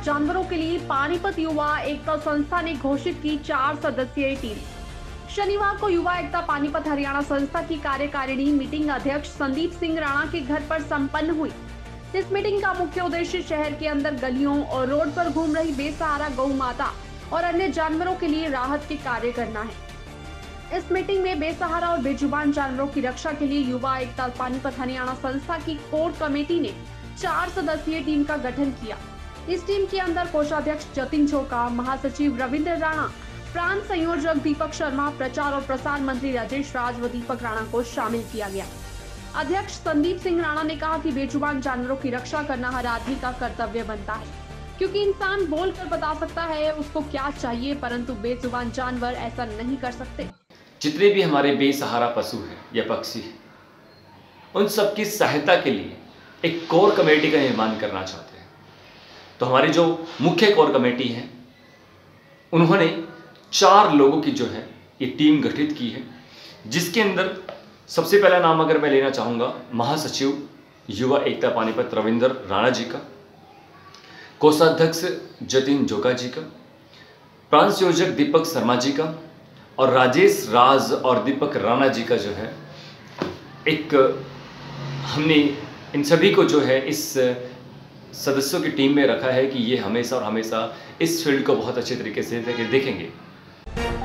जानवरों के लिए पानीपत युवा एकता संस्था ने घोषित की 4 सदस्यीय टीम। शनिवार को युवा एकता पानीपत हरियाणा संस्था की कार्यकारिणी मीटिंग अध्यक्ष संदीप सिंह राणा के घर पर संपन्न हुई। इस मीटिंग का मुख्य उद्देश्य शहर के अंदर गलियों और रोड पर घूम रही बेसहारा गौ माता और अन्य जानवरों के लिए राहत के कार्य करना है। इस मीटिंग में बेसहारा और बेजुबान जानवरों की रक्षा के लिए युवा एकता पानीपत हरियाणा संस्था की कोर कमेटी ने 4 सदस्यीय टीम का गठन किया। इस टीम के अंदर कोषाध्यक्ष जतिन झोका, महासचिव रविंद्र राणा, प्रांत संयोजक दीपक शर्मा, प्रचार और प्रसार मंत्री राजेश राज व दीपक राणा को शामिल किया गया। अध्यक्ष संदीप सिंह राणा ने कहा कि बेजुबान जानवरों की रक्षा करना हर आदमी का कर्तव्य बनता है, क्योंकि इंसान बोलकर बता सकता है उसको क्या चाहिए, परंतु बेजुबान जानवर ऐसा नहीं कर सकते। जितने भी हमारे बेसहारा पशु हैं या पक्षी हैं, उन सबकी सहायता के लिए एक कोर कमेटी का निर्माण करना चाहते हैं। तो हमारी जो मुख्य कोर कमेटी है, उन्होंने 4 लोगों की जो है ये टीम गठित की है, जिसके अंदर सबसे पहला नाम अगर मैं लेना चाहूँगा महासचिव युवा एकता पानीपत रविंद्र राणा जी का, कोषाध्यक्ष जतिन जोका जी का, प्रांत संयोजक दीपक शर्मा जी का और राजेश राज और दीपक राणा जी का जो है एक हमने इन सभी को जो है इस सदस्यों की टीम में रखा है कि ये हमेशा और हमेशा इस फील्ड को बहुत अच्छे तरीके से देखेंगे।